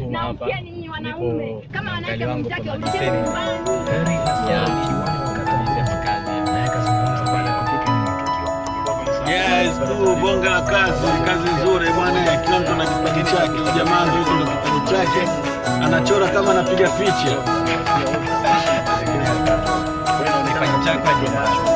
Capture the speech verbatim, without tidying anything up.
Dsusuma hapa. Nipo mkali wangu kwa Madiseni. Heri nasikia diwani wakati wa kazi. Na yakazungumza bana kupika ni matukio. Yes, tu bonga la kazi, kazi nzuri bwana. Kila mtu ana kipaji chake. Jamaa ndio ndio kipaji chake. Anachora kama anapiga picha. Wewe unaonekana chako